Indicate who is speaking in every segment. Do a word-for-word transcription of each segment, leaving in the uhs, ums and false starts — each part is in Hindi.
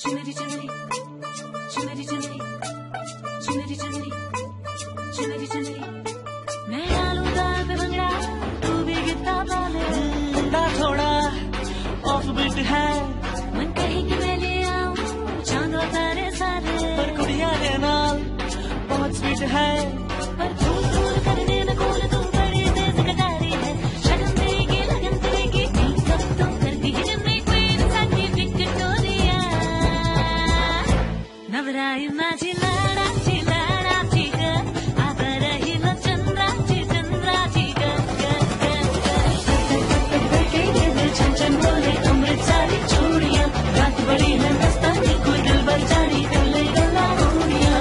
Speaker 1: चुनरी चुनरी चुनरी चुनरी चुनरी चुनरी चुनरी चुनरी मैं डालूं दाल पे भंगड़ा तू भी गिरता बाले
Speaker 2: ना थोड़ा ऑफ बीट है
Speaker 1: मन कहे कि मैं ले आऊं चांद और तारे सारे
Speaker 2: पर कुड़िया ने नाल बहुत स्वीट है
Speaker 1: पर फूल फूल करने में कूल तू बड़ी तेज कटारी है शगन तेरी की लगन तेरी की मेकअप तो करती है जब मैं क्वीन साकी विक्टोरिया नवराई माझी लडाची लडाची ग आता राहील चंद्राची चंद्राची ग ग ग बैठे गेले छन छन बोले अमृत सारी चूड़ियां रात बड़ी है मस्तानी कोई दिल भर जानी गले गला उड़ियां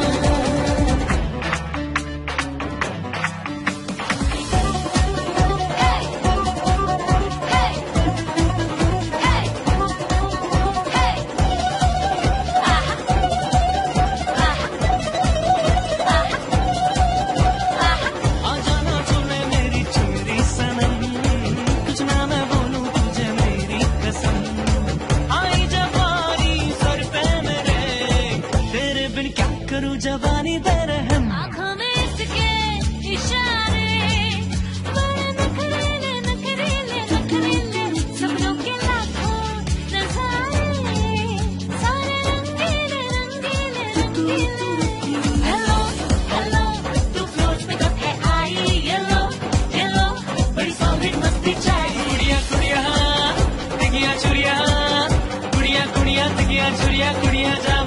Speaker 2: आ जाना तूने मेरी चुनरी सनम कुछ ना मैं बोलूं तुझे मेरी कसम आई जवानी सर पे मेरे तेरे बिन क्या करूं जवानी बेरहम
Speaker 1: आँखों में इसके इशारे बड़े नखरीले नखरीले नखरीले सपनों के लाखों नजारे सारे रंगीले रंगीले रंगीले हेलो हेलो तू फ्लोर पे कब है आई येलो येलो बड़ी सॉलिड मस्ती चाहिए
Speaker 2: कुड़िया कुड़िया तिगिया चुरिया कुड़िया कुड़िया तिगिया चुरिया कुड़िया जा